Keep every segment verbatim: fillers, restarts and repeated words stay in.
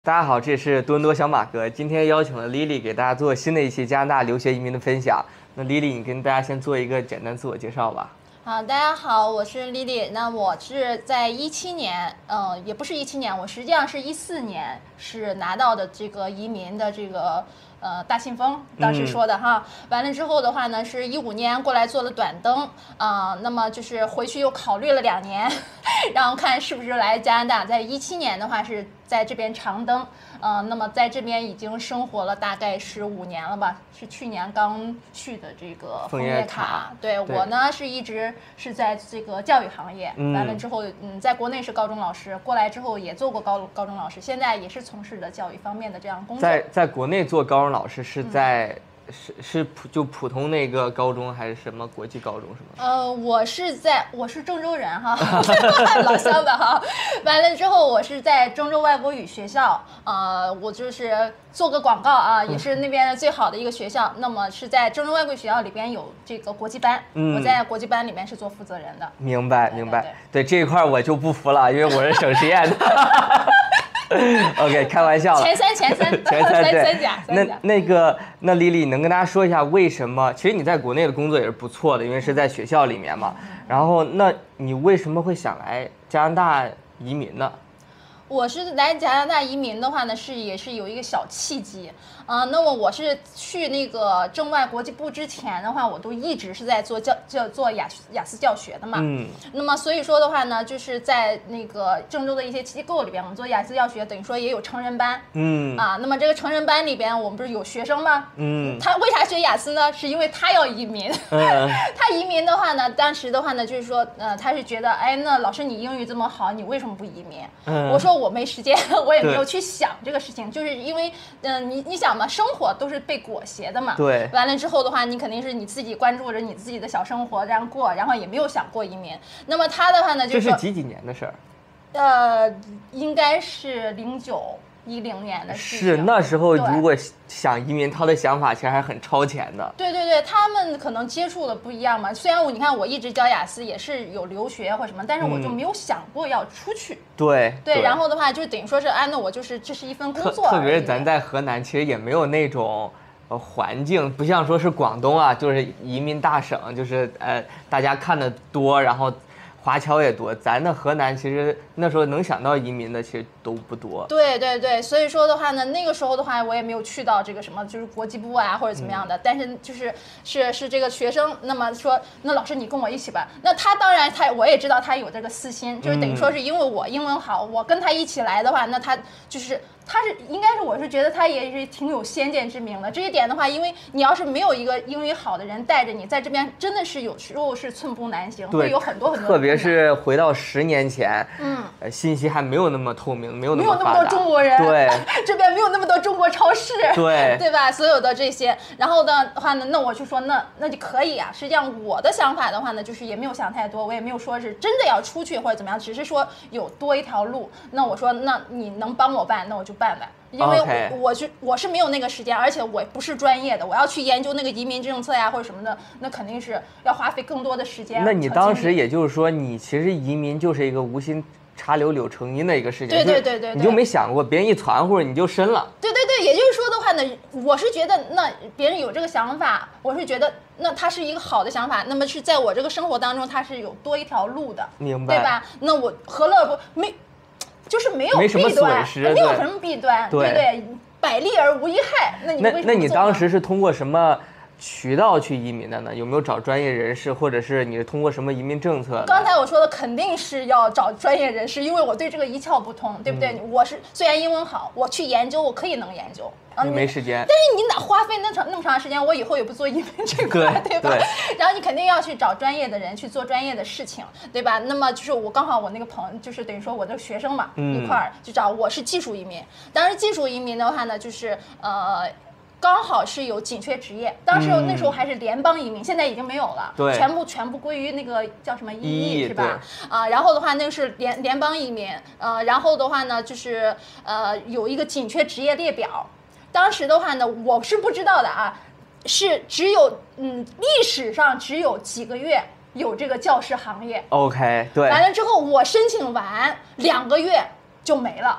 大家好，这是多伦多小马哥。今天邀请了 Lily 给大家做新的一期加拿大留学移民的分享。那 Lily， 你跟大家先做一个简单自我介绍吧。 好，大家好，我是 Lily。那我是在一七年，呃，也不是一七年，我实际上是一四年是拿到的这个移民的这个呃大信封，当时说的哈。嗯、完了之后的话呢，是一五年过来做了短登啊、呃，那么就是回去又考虑了两年，然后看是不是来加拿大。在一七年的话是在这边长登。呃，那么在这边已经生活了大概是五年了吧，是去年刚续的这个枫叶卡。对, 对我呢是一直是在这个教育行业，嗯、完了之后，嗯，在国内是高中老师，过来之后也做过高高中老师，现在也是从事的教育方面的这样工作。 在在国内做高中老师是在。嗯是是普就普通那个高中还是什么国际高中是吗？ 呃，我是在我是郑州人哈，老乡的哈。完了之后，我是在郑州外国语学校，呃，我就是做个广告啊，也是那边最好的一个学校。那么是在郑州外国语学校里边有这个国际班，嗯、我在国际班里面是做负责人的。 明白明白，对, 对, 对这一块我就不服了，因为我是省实验的。OK， 开玩笑了。 前三前三前三对三甲。 那那个那丽丽能跟大家说一下为什么？其实你在国内的工作也是不错的，因为是在学校里面嘛。然后那你为什么会想来加拿大移民呢？ 我是来加拿大移民的话呢，是也是有一个小契机，啊、呃，那么我是去那个中外国际部之前的话，我都一直是在做教教做雅雅思教学的嘛，嗯，那么所以说的话呢，就是在那个郑州的一些机构里边，我们做雅思教学，等于说也有成人班，嗯，啊，那么这个成人班里边，我们不是有学生吗？嗯，他为啥学雅思呢？是因为他要移民，嗯、他移民的话呢，当时的话呢，就是说，呃，他是觉得，哎，那老师你英语这么好，你为什么不移民？嗯，我说。我没时间，我也没有去想这个事情，就是因为，嗯、呃，你你想嘛，生活都是被裹挟的嘛。 对。 完了之后的话，你肯定是你自己关注着你自己的小生活这样过，然后也没有想过移民。那么他的话呢，就是这是几几年的事儿？ 呃，应该是零九一零年的事情。 是那时候如果想移民，他的想法其实还是很超前的。 对对对，他们可能接触的不一样嘛。虽然我你看我一直教雅思，也是有留学或什么，但是我就没有想过要出去。 嗯、对, 对对，然后的话就等于说是，啊，那我就是这是一份工作。 特别是咱在河南，其实也没有那种呃环境，不像说是广东啊，就是移民大省，就是呃大家看的多，然后。华侨也多，咱的河南其实那时候能想到移民的其实都不多。 对对对，所以说的话呢，那个时候的话我也没有去到这个什么就是国际部啊或者怎么样的，嗯、但是就是是是这个学生，那么说那老师你跟我一起吧，那他当然他我也知道他有这个私心，就是等于说是因为我英文好，我跟他一起来的话，那他就是他是应该是我是觉得他也是挺有先见之明的。这一点的话，因为你要是没有一个英语好的人带着你在这边，真的是有时候是寸步难行，会有很多很多。 特别是回到十年前，嗯，呃，信息还没有那么透明，没有那么发达，没有那么多中国人， 对， 这边没有那么多中国超市， 对， 对吧？所有的这些，然后的话呢，那我就说那那就可以啊。实际上我的想法的话呢，就是也没有想太多，我也没有说是真的要出去或者怎么样，只是说有多一条路。那我说那你能帮我办，那我就办办。因为我是我是没有那个时间，而且我不是专业的，我要去研究那个移民政策呀或者什么的，那肯定是要花费更多的时间。 那你当时也就是说，你其实移民就是一个无心插柳柳成荫的一个事情， 对对对 对, 对， 你就没想过别人一传呼你就申了。 对对对，也就是说的话呢，我是觉得那别人有这个想法，我是觉得那他是一个好的想法，那么是在我这个生活当中，他是有多一条路的， 明白？ 对吧？那我何乐不没？就是没有没什么损失， 没有什么弊端，对 对, 对，百利而无一害。那你为什么那那你当时是通过什么渠道去移民的呢？有没有找专业人士，或者是你是通过什么移民政策？ 刚才我说的肯定是要找专业人士，因为我对这个一窍不通，对不对？嗯、我是虽然英文好，我去研究，我可以能研究。 你没时间， 但是你哪花费那长那么长时间？我以后也不做移民这块，对, 对吧？对，然后你肯定要去找专业的人去做专业的事情，对吧？那么就是我刚好我那个朋友，就是等于说我的学生嘛，嗯、一块儿去找。我是技术移民，当时技术移民的话呢，就是呃。刚好是有紧缺职业，当时那时候还是联邦移民，嗯、现在已经没有了， 对， 全部全部归于那个叫什么 E E 是吧？啊，然后的话那个是联联邦移民，呃，然后的话呢就是呃有一个紧缺职业列表，当时的话呢我是不知道的啊，是只有嗯历史上只有几个月有这个教师行业 ，OK， 对， 完了之后我申请完两个月就没了。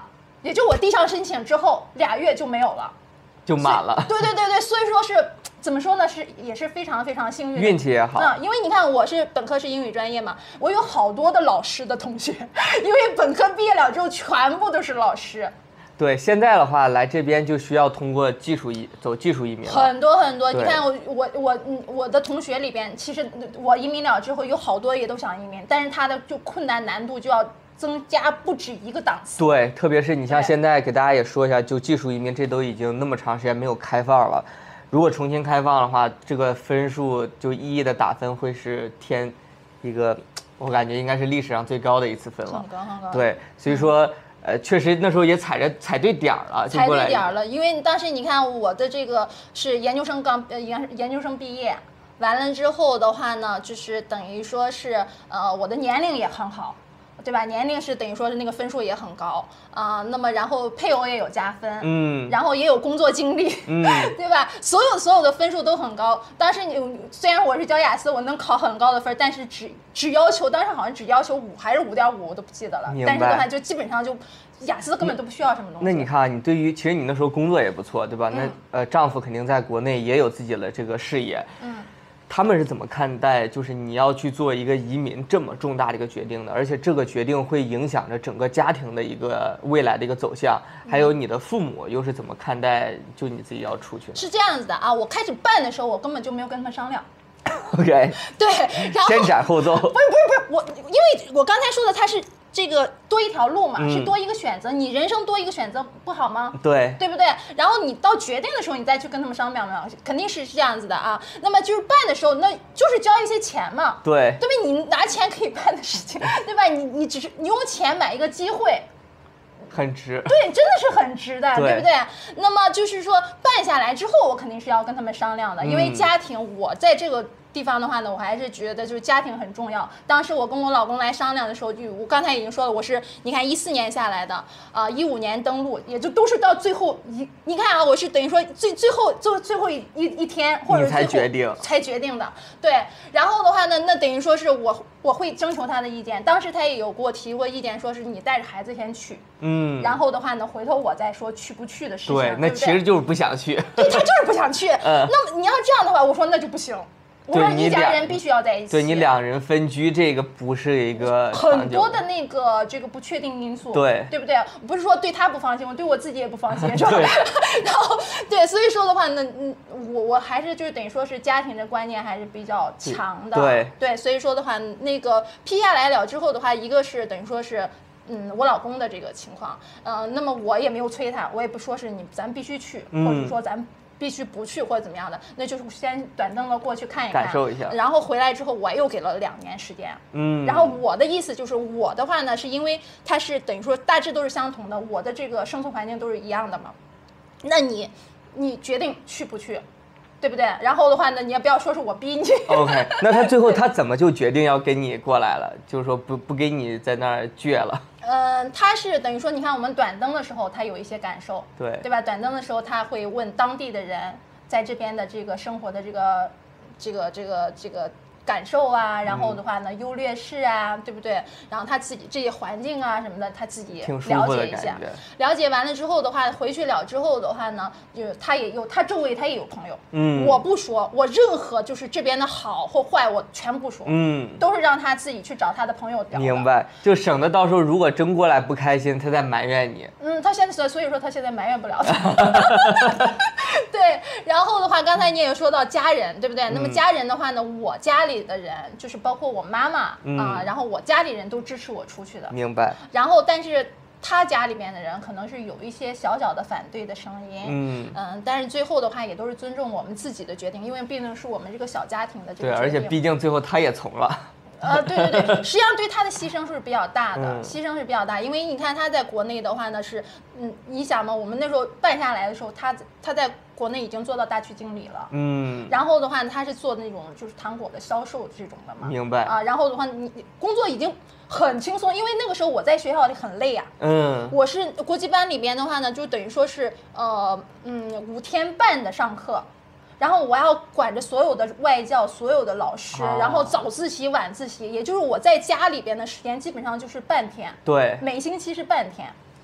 也就我递上申请之后俩月就没有了， 就满了。 对对对对，所以说是怎么说呢？是也是非常非常幸运， 运气也好。 嗯，因为你看我是本科是英语专业嘛，我有好多的老师的同学，因为本科毕业了之后全部都是老师。 对，现在的话来这边就需要通过技术移走技术移民了， 很多很多。你看我我我嗯我的同学里边，其实我移民了之后有好多也都想移民，但是他的就困难难度就要增加不止一个档次。 对，特别是你像现在给大家也说一下，就技术移民这都已经那么长时间没有开放了，如果重新开放的话，这个分数就一一的打分会是添一个，我感觉应该是历史上最高的一次分了。 很高很高。 对，所以说。嗯呃，确实那时候也踩着踩对点儿了， 踩对点儿了。因为当时你看我的这个是研究生刚呃研研究生毕业完了之后的话呢，就是等于说是呃我的年龄也很好，对吧？年龄是等于说是那个分数也很高啊、呃，那么然后配偶也有加分， 嗯， 然后也有工作经历， 嗯， 对吧？所有所有的分数都很高。当时你虽然我是教雅思，我能考很高的分，但是只只要求当时好像只要求五还是五点五，我都不记得了。但是的话就基本上就雅思根本都不需要什么东西。 那你看啊，你对于其实你那时候工作也不错，对吧？那、嗯、呃丈夫肯定在国内也有自己的这个事业， 嗯。 他们是怎么看待就是你要去做一个移民这么重大的一个决定的？而且这个决定会影响着整个家庭的一个未来的一个走向，还有你的父母又是怎么看待就你自己要出去？ 是这样子的啊，我开始办的时候我根本就没有跟他们商量。 OK， 对，然后先斩后奏。 不是不是不是我，因为我刚才说的他是这个多一条路嘛， 嗯、 是多一个选择，你人生多一个选择不好吗？ 对， 对不对？然后你到决定的时候，你再去跟他们商量嘛，肯定是这样子的啊。那么就是办的时候，那就是交一些钱嘛， 对， 对不对？你拿钱可以办的事情，对吧？你你只是你用钱买一个机会。 很值， 对，真的是很值的， 对, 对不对？那么就是说办下来之后，我肯定是要跟他们商量的，因为家庭，我在这个地方的话呢，我还是觉得就是家庭很重要。当时我跟我老公来商量的时候，就我刚才已经说了，我是你看一四年下来的啊，一五年登陆，也就都是到最后一，你看啊，我是等于说最最后最最后一一天或者才决定才决定的，对。然后的话呢，那等于说是我我会征求他的意见，当时他也有给我提过意见，说是你带着孩子先去，嗯，然后的话呢，回头我再说去不去的事情。 对，那其实就是不想去。 对，他就是不想去。 嗯， 那么你要这样的话，我说那就不行。我说一家人必须要在一起。 对，你两人分居，这个不是一个很多的那个这个不确定因素， 对， 对不对？不是说对他不放心，我对我自己也不放心，是吧？然后对，所以说的话呢，嗯，我我还是就是等于说是家庭的观念还是比较强的， 对对，所以说的话，那个批下来了之后的话，一个是等于说是。嗯，我老公的这个情况，呃，那么我也没有催他，我也不说是你咱必须去， 嗯、 或者说咱必须不去或者怎么样的，那就是先短登了过去看一看， 感受一下， 然后回来之后我又给了两年时间， 嗯， 然后我的意思就是我的话呢，是因为它是等于说大致都是相同的，我的这个生存环境都是一样的嘛，那你你决定去不去？对不对？然后的话呢，你也不要说是我逼你。 OK， 那他最后他怎么就决定要跟你过来了？就是说不不给你在那儿倔了。 嗯、呃，他是等于说，你看我们短登的时候，他有一些感受， 对对吧？短登的时候，他会问当地的人在这边的这个生活的这个这个这个这个。感受啊，然后的话呢，优劣势啊，对不对？然后他自己这些环境啊什么的，他自己了解一下。了解完了之后的话，回去了之后的话呢，就他也有他周围他也有朋友。嗯，我不说，我任何就是这边的好或坏，我全不说。嗯，都是让他自己去找他的朋友聊。 明白，就省得到时候如果真过来不开心，他再埋怨你。 嗯，他现在所以说他现在埋怨不了他。对，然后的话，刚才你也说到家人，对不对？那么家人的话呢，我家里的人就是包括我妈妈啊、 嗯呃，然后我家里人都支持我出去的。 明白。 然后，但是他家里面的人可能是有一些小小的反对的声音，嗯嗯、呃，但是最后的话也都是尊重我们自己的决定，因为毕竟是我们这个小家庭的这个决定。 对，而且毕竟最后他也从了。 呃，对对对，实际上对他的牺牲是比较大的，嗯、牺牲是比较大，因为你看他在国内的话呢是，嗯，你想嘛，我们那时候办下来的时候，他他在国内已经做到大区经理了，嗯，然后的话他是做那种就是糖果的销售这种的嘛， 明白啊，然后的话你工作已经很轻松，因为那个时候我在学校里很累啊，嗯，我是国际班里边的话呢，就等于说是呃嗯五天半的上课。然后我要管着所有的外教，所有的老师，然后早自习、晚自习，也就是我在家里边的时间基本上就是半天， 对， 每星期是半天。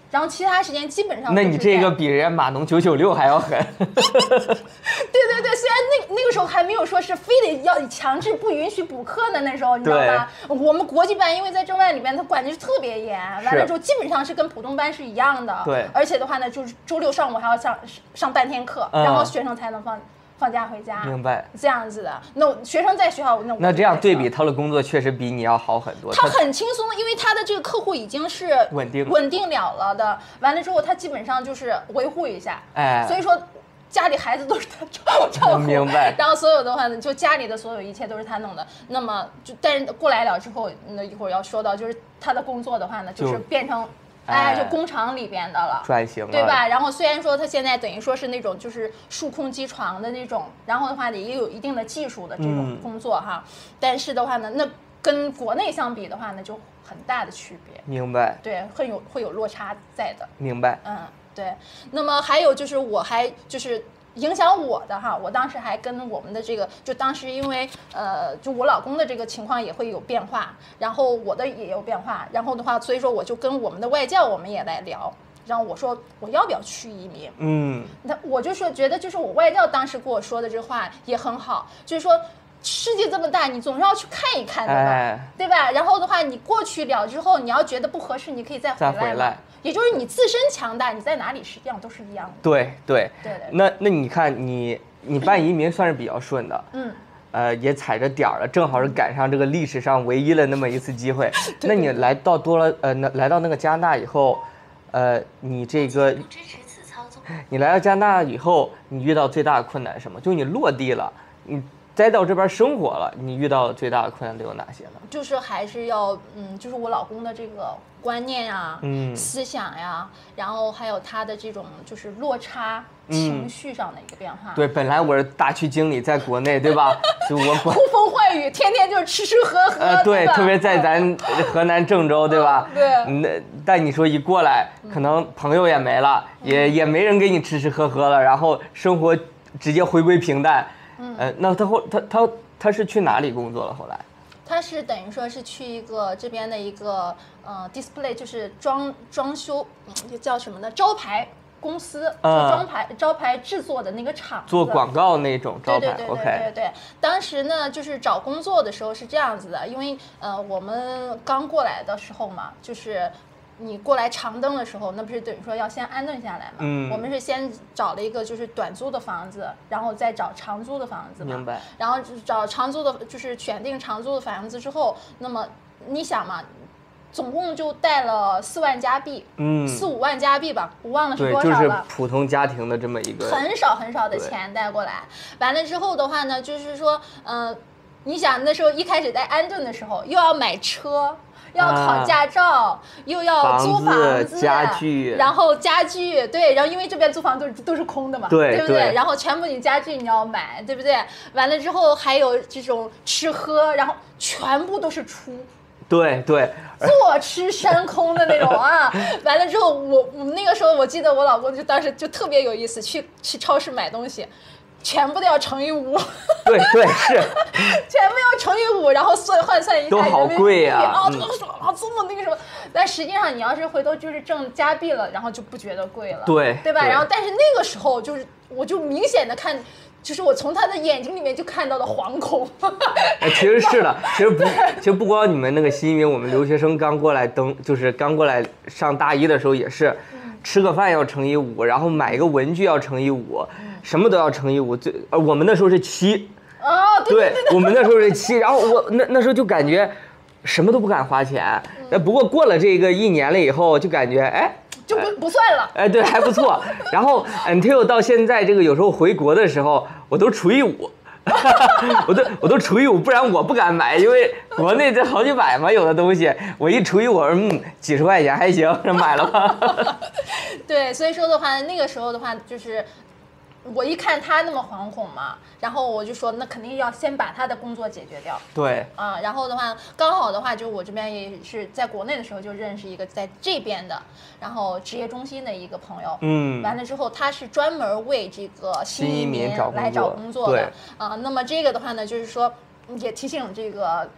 然后其他时间基本上。 那你这个比人家码农九九六还要狠。对对对，虽然那那个时候还没有说是非得要强制不允许补课的那时候，你知道吧？我们国际班因为在中外里边，它管的是特别严，完了之后基本上是跟普通班是一样的。 对， 而且的话呢，就是周六上午还要上上半天课，嗯、然后学生才能放。放假回家， 明白， 这样子的。那学生在学校，那那这样对比他的工作确实比你要好很多。 他很轻松，因为他的这个客户已经是稳定稳定了了的。完了之后，他基本上就是维护一下， 哎， 所以说家里孩子都是他照照顾。 明白。 然后所有的话呢，就家里的所有一切都是他弄的。那么就但是过来了之后，那一会儿要说到，就是他的工作的话呢，就是变成。哎，就工厂里边的了， 转型了， 对吧？然后虽然说它现在等于说是那种就是数控机床的那种，然后的话呢也有一定的技术的这种工作哈，嗯、但是的话呢，那跟国内相比的话呢，就很大的区别。 明白。 对，会有会有落差在的。 明白。 嗯，对。那么还有就是我还就是。影响我的哈，我当时还跟我们的这个，就当时因为呃，就我老公的这个情况也会有变化，然后我的也有变化，然后的话，所以说我就跟我们的外教我们也来聊，然后我说我要不要去移民？ 嗯， 那我就说觉得就是我外教当时跟我说的这话也很好，就是说。世界这么大，你总是要去看一看的吧， 哎、 对吧？然后的话，你过去了之后，你要觉得不合适，你可以再回来。 再回来， 也就是你自身强大，你在哪里实际上都是一样的。 对对对对。 那那你看你你办移民算是比较顺的， 嗯， 呃，也踩着点儿了，正好是赶上这个历史上唯一的那么一次机会。那你来到多了呃，那来到那个加拿大以后，呃，你这个你来到加拿大以后，你遇到最大的困难是什么？就你落地了，你。再到这边生活了，你遇到最大的困难都有哪些呢？ 就是还是要，嗯，就是我老公的这个观念啊， 嗯， 思想呀，然后还有他的这种就是落差、情绪上的一个变化。 嗯、对，本来我是大区经理，在国内，对吧？就我呼风唤雨，天天就是吃吃喝喝。 呃，对， 对特别在咱河南郑州，对吧？ 对。 那但你说一过来，可能朋友也没了，嗯、也也没人给你吃吃喝喝了，然后生活直接回归平淡。嗯，呃，那他后他他他是去哪里工作了？后来， 他是等于说是去一个这边的一个呃 display， 就是装装修，嗯，叫什么呢？招牌公司，就招牌、嗯、招牌制作的那个厂子， 做广告那种招牌。 对对对对 OK 对对。当时呢，就是找工作的时候是这样子的，因为呃我们刚过来的时候嘛，就是。你过来长登的时候，那不是等于说要先安顿下来嘛？ 嗯， 我们是先找了一个就是短租的房子，然后再找长租的房子嘛。 明白。 然后找长租的，就是选定长租的房子之后，那么你想嘛，总共就带了四万加币，嗯，四五万加币吧，我忘了是多少了。 对，就是普通家庭的这么一个很少很少的钱带过来。完了之后的话呢，就是说，嗯、呃，你想那时候一开始在安顿的时候，又要买车。要考驾照，啊、又要租房子、 家具， 然后家具对，然后因为这边租房都是都是空的嘛， 对对不对？ 对然后全部你家具你要买，对不对？完了之后还有这种吃喝，然后全部都是出。 对对， 坐吃山空的那种啊！完了之后，我我那个时候我记得我老公就当时就特别有意思，去去超市买东西。全部都要乘以五， 对对是， 全部要乘以五，然后算换算一下都好贵呀、 啊！啊，这么啊这么那个什么，但实际上你要是回头就是挣加币了，然后就不觉得贵了， 对对吧？ 对然后但是那个时候就是，我就明显的看。就是我从他的眼睛里面就看到了惶恐。 哎，其实是的，其实不，其实不光你们那个新移民，我们留学生刚过来登，就是刚过来上大一的时候也是，吃个饭要乘以五，然后买一个文具要乘以五，什么都要乘以五。最呃，我们那时候是七。 哦，对对对对， 我们那时候是七，然后我那那时候就感觉什么都不敢花钱。嗯、不过过了这个一年了以后，就感觉哎。 就不不算了， 哎，对，还不错。然后 until 到现在，这个有时候回国的时候，我都除以五，我都我都除以五，不然我不敢买，因为国内这好几百嘛，有的东西我一除以五，嗯，几十块钱还行，这买了吧。 对，所以说的话，那个时候的话就是。我一看他那么惶恐嘛，然后我就说那肯定要先把他的工作解决掉。 对啊，然后的话刚好的话，就我这边也是在国内的时候就认识一个在这边的，然后职业中心的一个朋友。嗯，完了之后他是专门为这个新移民来找工作的。啊，那么这个的话呢，就是说也提醒这个。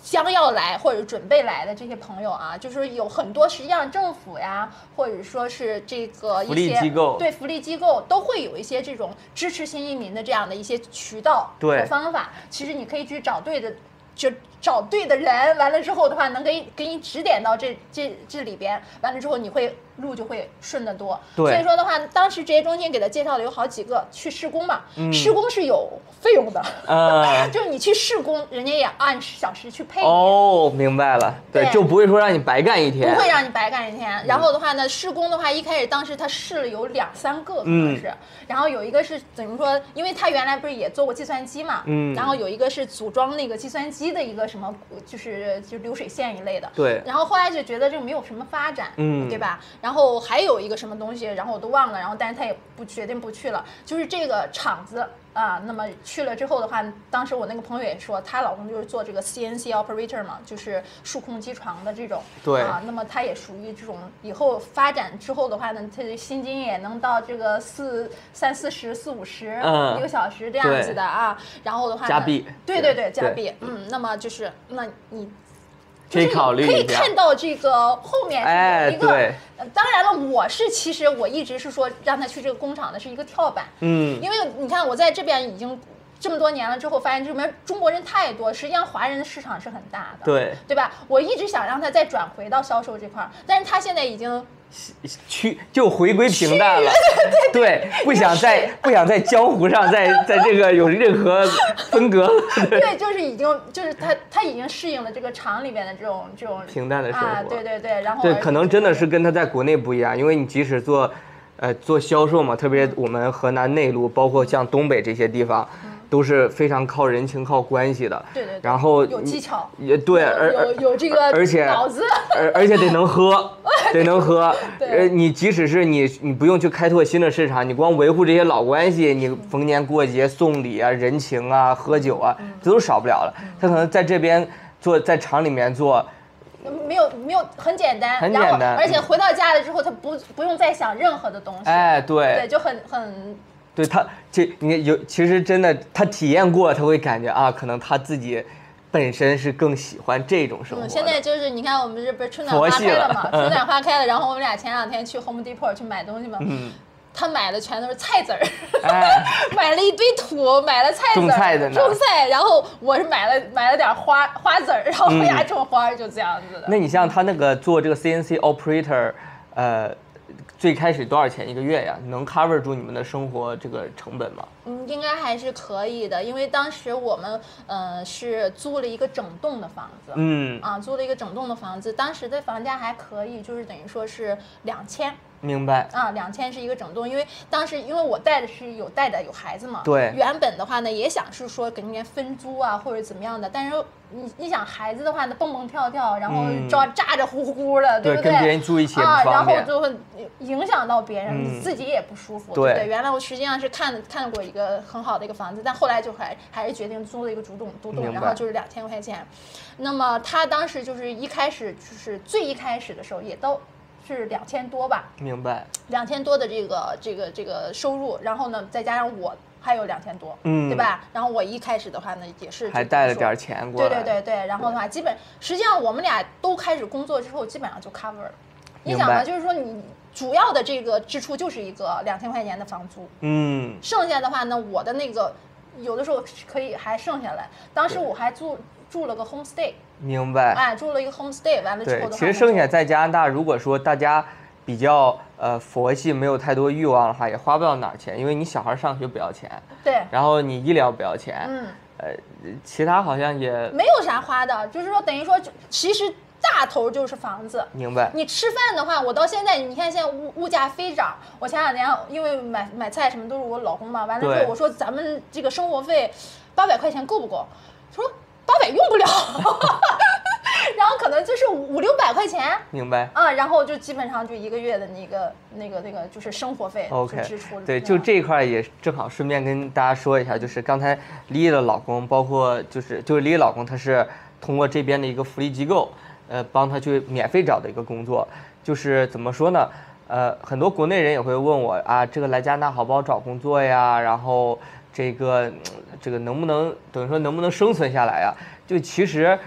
将要来或者准备来的这些朋友啊，就是有很多实际上政府呀，或者说是这个一些福利机构， 对福利机构都会有一些这种支持新移民的这样的一些渠道和方法。其实你可以去找对的，就找对的人，完了之后的话，能给给你指点到这这这里边，完了之后你会路就会顺得多。所以说的话，当时职业中心给他介绍了有好几个去试工嘛，嗯、试工是有费用的，呃、就是你去试工，人家也按小时去配你。 哦，明白了，对，对就不会说让你白干一天， 不会让你白干一天。然后的话呢，试工的话，一开始当时他试了有两三个，可能是，嗯、然后有一个是怎么说？因为他原来不是也做过计算机嘛，嗯，然后有一个是组装那个计算机的一个什么，就是就流水线一类的， 对。 然后后来就觉得这个没有什么发展，嗯，对吧？然后还有一个什么东西，然后我都忘了，然后但是他也不决定不去了，就是这个厂子。啊，那么去了之后的话，当时我那个朋友也说，她老公就是做这个 C N C operator 嘛，就是数控机床的这种。 对。 啊，那么他也属于这种以后发展之后的话呢，他的薪金也能到这个四三四十、四五十一个小时这样子的啊。然后的话呢， 加币。 对对对，加币。嗯，那么就是那你。 可以考虑一下， 可以看到这个后面是一个， 哎、 呃、当然了，我是其实我一直是说让他去这个工厂的是一个跳板，嗯，因为你看我在这边已经这么多年了之后，发现这边中国人太多，实际上华人的市场是很大的， 对， 对吧？我一直想让他再转回到销售这块，但是他现在已经。 去就回归平淡了， 对, 对, 对，不想在不想在江湖上在在这个有任何分隔， 对, 对，就是已经就是他他已经适应了这个厂里面的这种这种平淡的生活， 啊、对对对，然后对，可能真的是跟他在国内不一样，因为你即使做呃做销售嘛，特别我们河南内陆，包括像东北这些地方。嗯都是非常靠人情、靠关系的， 对对对， 然后有技巧， 也对，而有有这个而且脑子， 而而且得能喝，得能喝。呃，你即使是你你不用去开拓新的市场，你光维护这些老关系，你逢年过节送礼啊、人情啊、喝酒啊，这都少不了了。他可能在这边做，在厂里面做。 没有没有很简单， 很简单， 而且回到家了之后，他不不用再想任何的东西。 哎，对， 对，就很很。 对他，这你有其实真的，他体验过，他会感觉啊，可能他自己本身是更喜欢这种生活、嗯。 现在就是你看，我们这不是春暖花开了嘛？春暖花开了，然后我们俩前两天去 Home Depot 去买东西嘛。嗯。他买的全都是菜籽儿，哎、买了一堆土，买了菜籽儿， 种菜的呢， 种菜。然后我是买了买了点花花籽儿，然后回家种花，就这样子的。 那你像他那个做这个 C N C operator， 呃。最开始多少钱一个月呀？能 cover 住你们的生活这个成本吗？ 嗯，应该还是可以的，因为当时我们呃是租了一个整栋的房子，嗯啊，租了一个整栋的房子，当时的房价还可以，就是等于说是两千。 明白啊，两千是一个整栋，因为当时因为我带的是有带的有孩子嘛， 对， 原本的话呢也想是说给人家分租啊或者怎么样的，但是你你想孩子的话呢蹦蹦跳跳，然后扎扎着呼呼的， 嗯、 对不对？ 跟别人住一起啊，然后就会影响到别人， 嗯、 你自己也不舒服， 对不对？原来我实际上是看看过一个很好的一个房子，但后来就还还是决定租了一个独栋独栋，然后就是两千块钱。那么他当时就是一开始就是最一开始的时候也都。是两千多吧， 明白。 两千多的这个这个这个收入，然后呢，再加上我还有两千多，嗯，对吧？然后我一开始的话呢，也是还带了点钱过来。 对对对对，然后的话，基本实际上我们俩都开始工作之后，基本上就 cover 了。你想呢，就是说你主要的这个支出就是一个两千块钱的房租，嗯，剩下的话呢，我的那个有的时候可以还剩下来。当时我还住住了个 homestay。 明白， 哎，住了一个 homestay， 完了之后的话， 其实剩下在加拿大，如果说大家比较呃佛系，没有太多欲望的话，也花不到哪儿钱，因为你小孩上学不要钱， 对， 然后你医疗不要钱，嗯，呃，其他好像也没有啥花的，就是说等于说，其实大头就是房子。 明白。 你吃饭的话，我到现在，你看现在物物价飞涨，我前两年因为买买菜什么都是我老公嘛，完了之后我说咱们这个生活费八百块钱够不够？说。八百用不了，然后可能就是五六百块钱， 明白啊，然后就基本上就一个月的那个那个那个就是生活费 ，OK， 支出。 对，就这一块也正好顺便跟大家说一下，就是刚才丽丽的老公，包括就是就是丽丽老公，他是通过这边的一个福利机构，呃，帮他去免费找的一个工作，就是怎么说呢？呃，很多国内人也会问我啊，这个来加拿大好不好找工作呀？然后。这个这个能不能等于说能不能生存下来啊？就其实，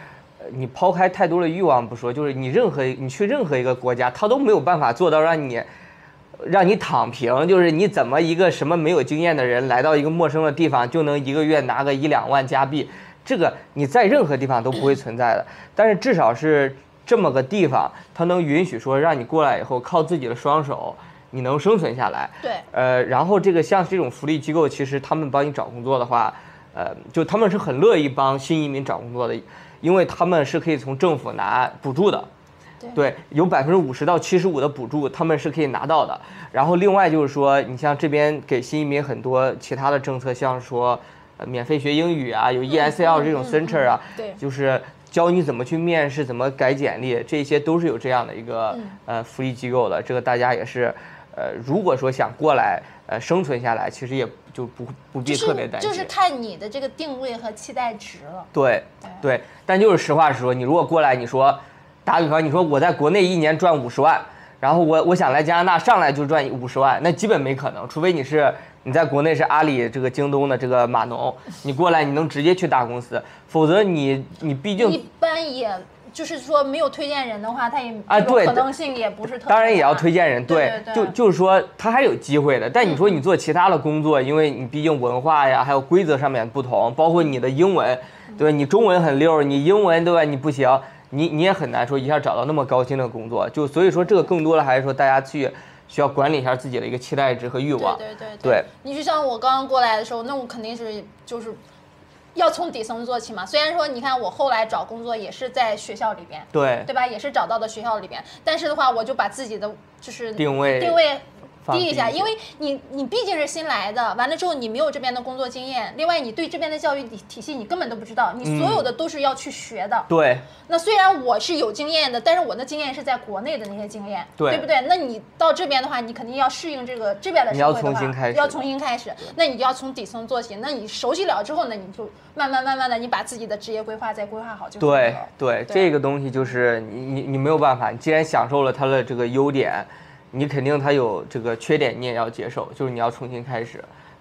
你抛开太多的欲望不说，就是你任何你去任何一个国家，他都没有办法做到让你让你躺平，就是你怎么一个什么没有经验的人来到一个陌生的地方就能一个月拿个一两万加币，这个你在任何地方都不会存在的。但是至少是这么个地方，它能允许说让你过来以后靠自己的双手你能生存下来。 对， 呃，然后这个像这种福利机构，其实他们帮你找工作的话，呃，就他们是很乐意帮新移民找工作的，因为他们是可以从政府拿补助的。对，有百分之五十到七十五的补助，他们是可以拿到的。然后另外就是说，你像这边给新移民很多其他的政策，像说，呃，免费学英语啊，有 E S L 这种 center 啊， 嗯嗯嗯嗯、 就是教你怎么去面试，怎么改简历，这些都是有这样的一个呃福利机构的。这个大家也是，呃，如果说想过来呃生存下来，其实也就不不必特别担心。 就是、就是看你的这个定位和期待值了。 对对，但就是实话实说，你如果过来，你说。打比方，你说我在国内一年赚五十万，然后我我想来加拿大上来就赚五十万，那基本没可能，除非你是你在国内是阿里这个京东的这个码农，你过来你能直接去大公司，否则你你毕竟一般也就是说没有推荐人的话，他也啊对可能性也不是特别大。 当然也要推荐人， 对，对对就就是说他还有机会的。但你说你做其他的工作，因为你毕竟文化呀还有规则上面不同，包括你的英文，对你中文很溜，你英文对吧你不行。你你也很难说一下找到那么高薪的工作，就所以说这个更多的还是说大家去需要管理一下自己的一个期待值和欲望。 对对对对, 对你就像我刚刚过来的时候，那我肯定是就是要从底层做起嘛。虽然说你看我后来找工作也是在学校里边， 对对吧？也是找到的学校里边，但是的话我就把自己的就是定位定位。低一下，因为你你毕竟是新来的，完了之后你没有这边的工作经验，另外你对这边的教育体系你根本都不知道，你所有的都是要去学的。 嗯、对。 那虽然我是有经验的，但是我的经验是在国内的那些经验， 对， 对不对？那你到这边的话，你肯定要适应这个这边的社会的话， 你要重新开始， 要重新开始。那你就要从底层做起。那你熟悉了之后呢，你就慢慢慢慢的，你把自己的职业规划再规划好就可以了。 对对，这个东西就是你你你没有办法，你既然享受了它的这个优点。你肯定它有这个缺点，你也要接受，就是你要重新开始。